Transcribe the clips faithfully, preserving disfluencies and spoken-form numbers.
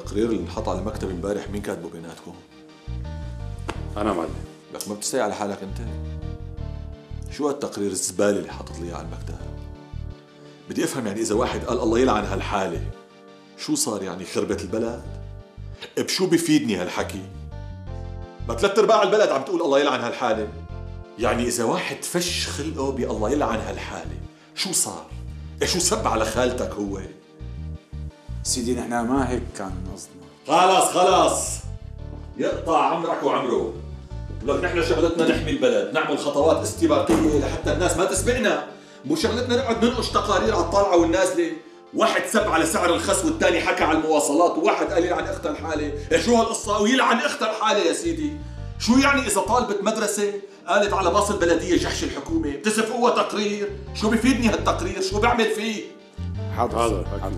التقرير اللي انحط على المكتب امبارح مين كاتبه بيناتكم؟ انا معلم. لك ما بتستحي على حالك انت؟ شو هالتقرير الزباله اللي حاطط لي اياه على المكتب؟ بدي افهم يعني اذا واحد قال الله يلعن هالحاله شو صار يعني خربت البلد؟ بشو بفيدني هالحكي؟ ما ثلاث ارباع البلد عم تقول الله يلعن هالحاله. يعني اذا واحد فش خلقه بالله يلعن هالحاله شو صار؟ إيه شو سب على خالتك هو؟ سيدي نحن ما هيك كان قصدنا. خلاص خلاص يقطع عمرك وعمره. لك نحن شغلتنا نحمي البلد، نعمل خطوات استباقيه لحتى الناس ما تسبقنا، مو شغلتنا نقعد ننقش تقارير على الطالعه والنازله. واحد سب على سعر الخس والثاني حكى على المواصلات وواحد قال يلعن اخت الحاله. إيه شو هالقصه؟ ويلعن اخت الحاله يا سيدي. شو يعني اذا طالبة مدرسه قالت على باص البلديه جحش الحكومه بتصف هو تقرير؟ شو بفيدني هالتقرير؟ شو بعمل فيه؟ حاضر حاضر.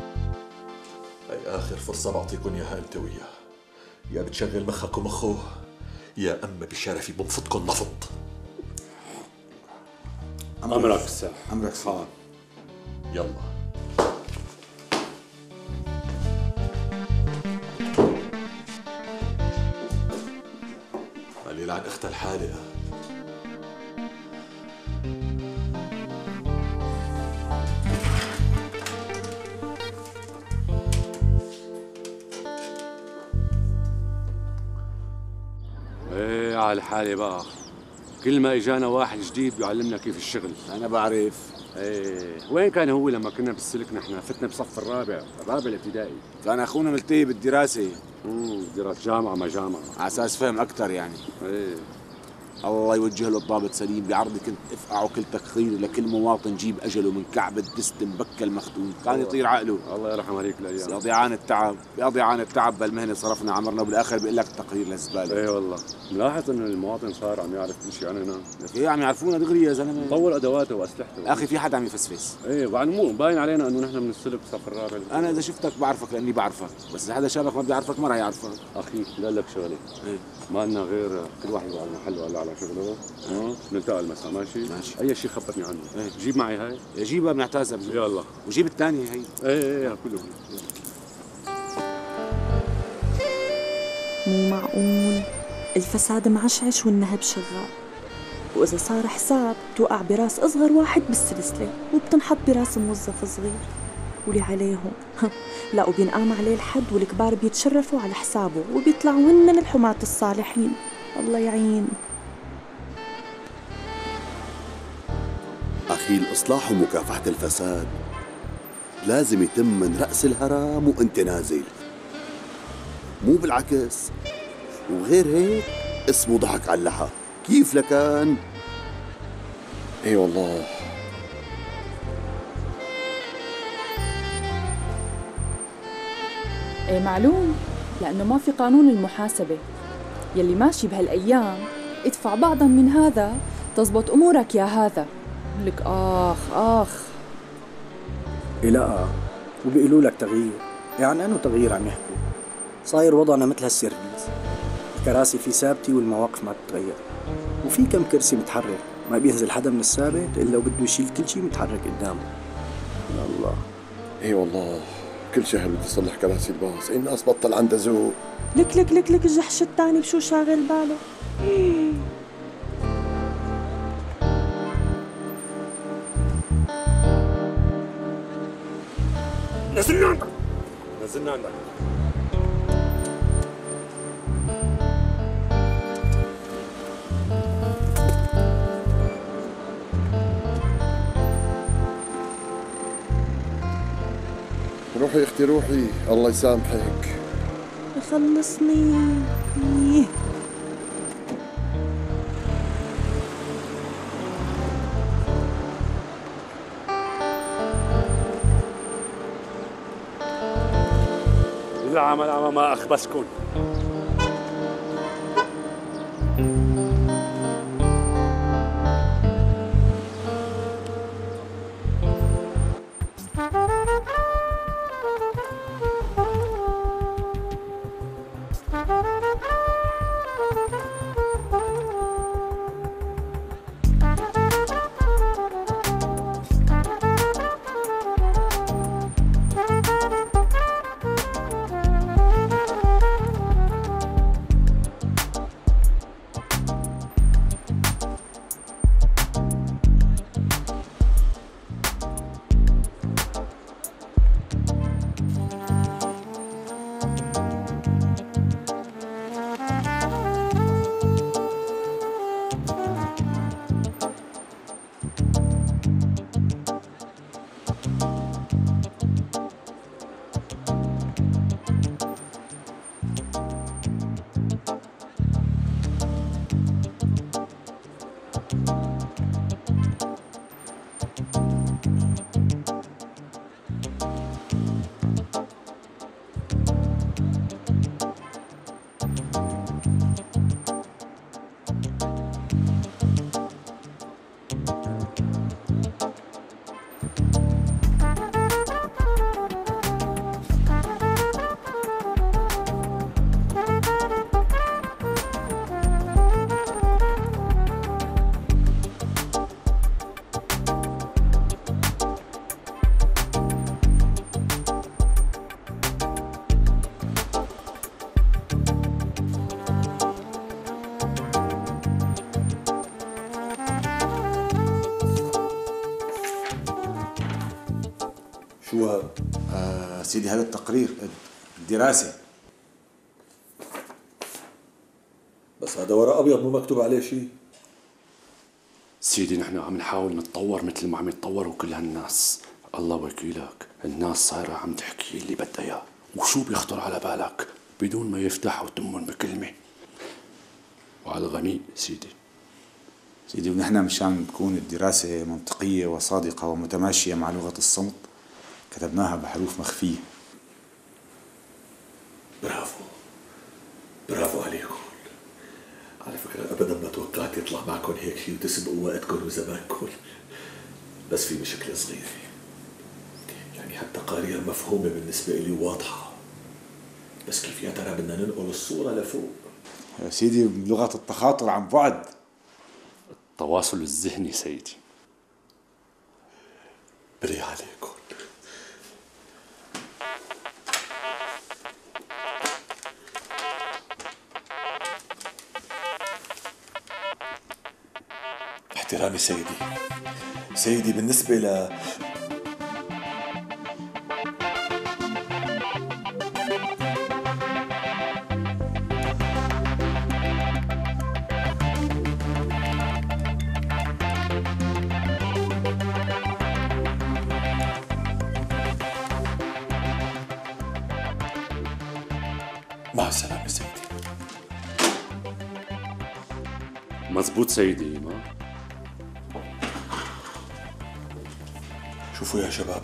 هي اخر فرصه بعطيكم اياها انت وياه. يا بتشغل مخك ومخه يا اما بشرفي بنفضكم نفض. امرك ساح. امرك صعب. يلا قليل عن اختها الحالقه. ايه على الحالة بقى، كل ما اجانا واحد جديد بيعلمنا كيف الشغل. انا بعرف. ايه وين كان هو لما كنا بالسلك؟ نحن فتنا بصف الرابع، الرابع الابتدائي. كان اخونا ملتهي بالدراسه. امم دراسة جامعة ما جامعة، على اساس فهم اكثر يعني. ايه الله يوجه له الضابط سليم، بعرضي كنت افقعه كل تقرير لكل مواطن جيب اجله من كعب الدست مبكى المختوم، كان يطير عقله. الله يرحم عليك الايام. بيقضي عن التعب، بيقضي عن التعب بالمهنه صرفنا عمرنا وبالاخر بيقول لك التقرير للزباله. ايه والله ملاحظ انه المواطن صار عم يعرف كل شيء عننا. ايه عم يعرفونا دغري يا زلمه. طور ادواته واسلحته. اخي في حدا عم يفسفس. ايه بعد مو باين علينا انه نحن من السلك صف الرابع. انا اذا شفتك بعرفك لاني بعرفك، بس اذا حدا شافك ما بيعرفك ما راح يعرفك. اخي لا لك شغله. ايه ما لنا غير كل واحد على محله ولا على شغله. اه نلتقى المساء ماشي؟ ماشي. اي شيء خبرني عنه. ايه جيب معي هاي. جيبها بنعتازها بجيب. يلا وجيب الثانيه هي. ايه ايه كله. مو معقول، الفساد معشعش والنهب شغال، وإذا صار حساب توقع براس أصغر واحد بالسلسلة وبتنحط براس موظف صغير. ولي عليهم لا وبينقام عليه الحد والكبار بيتشرفوا على حسابه وبيطلعوا هن الحماة الصالحين. الله يعين. أخي الإصلاح ومكافحة الفساد لازم يتم من رأس الهرم وانت نازل، مو بالعكس. وغير هيك اسمه ضحك على اللحى. كيف لكان؟ اي والله. ايه معلوم، لأنه ما في قانون المحاسبة يلي ماشي بهالأيام. ادفع بعضا من هذا تزبط أمورك يا هذا. لك آخ آخ. لا وبيقولوا لك تغيير، يعني أنه تغيير عم يحكوا. صاير وضعنا مثل هالسيرفيس، الكراسي فيه ثابتة والمواقف ما بتتغير، وفي كم كرسي متحرك ما بينزل حدا من الثابت إلا وبده يشيل كل شيء متحرك قدامه. يا الله. اي والله كل شهر بدي اصلح كراسي الباص، الناس بطل عندها ذوق. لك لك لك لك الجحش الثاني بشو شاغل باله؟ نزلنا عندك نزلنا عندك. روحي يا اختي روحي، الله يسامحك. يخلصني. العمل عمى ما أخبسكن. شو هذا؟ آه سيدي هذا التقرير الدراسة. بس هذا ورق ابيض مو مكتوب عليه شيء. سيدي نحن عم نحاول نتطور مثل ما عم يتطوروا كل هالناس. الله وكيلك الناس صايرة عم تحكي اللي بدها اياه وشو بيخطر على بالك بدون ما يفتحوا تمهم بكلمة. وعلى الغميق سيدي. سيدي ونحن مشان تكون الدراسة منطقية وصادقة ومتماشية مع لغة الصمت كتبناها بحروف مخفية. برافو برافو عليكم. على فكرة أبدا ما توقعت يطلع معكم هيك شيء وتسبقوا وقتكم وزمانكم، بس في مشكلة صغيرة. يعني هالتقارير مفهومة بالنسبة لي واضحة، بس كيف يا ترى بدنا ننقل الصورة لفوق؟ يا سيدي بلغة التخاطر عن بعد. التواصل الذهني سيدي. بري عليكم. احترامي سيدي. سيدي بالنسبة ل مع السلامة سيدي. مزبوط سيدي. ما شوفوا يا شباب،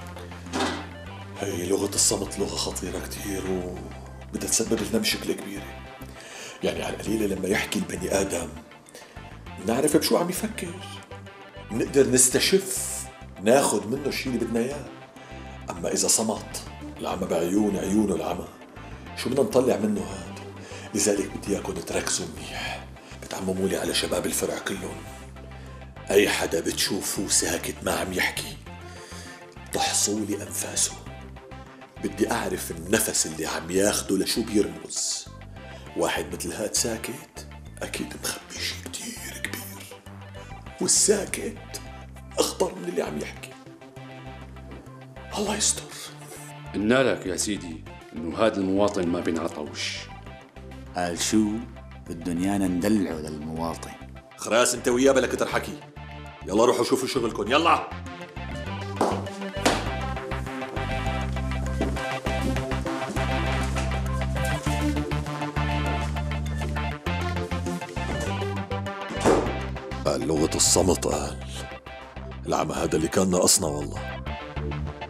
هي لغة الصمت لغة خطيرة كتير وبدها تسبب لنا مشكلة كبيرة. يعني على القليلة لما يحكي البني آدم نعرف بشو عم يفكر، نقدر نستشف ناخد منه الشيء اللي بدنا اياه. اما اذا صمت العمى بعيون عيونه العمى شو بدنا نطلع منه هاد؟ لذلك بدي اياكم تركزوا منيح. بتعمموا لي على شباب الفرع كلهم، اي حدا بتشوفوه ساكت ما عم يحكي تحصوا لي انفاسه. بدي اعرف النفس اللي عم ياخده لشو بيرمز. واحد مثل هاد ساكت اكيد مخبي شي كتير كبير، والساكت اخطر من اللي عم يحكي. الله يستر. قلنا لك يا سيدي انه هذا المواطن ما بينعطوش. قال شو بدهم يانا ندلعه للمواطن. خلاص انت وياه بلا كتر حكي. يلا روحوا شوفوا شغلكم يلا. قال لغة الصمت. قال العمى هذا اللي كان ناقصنا والله.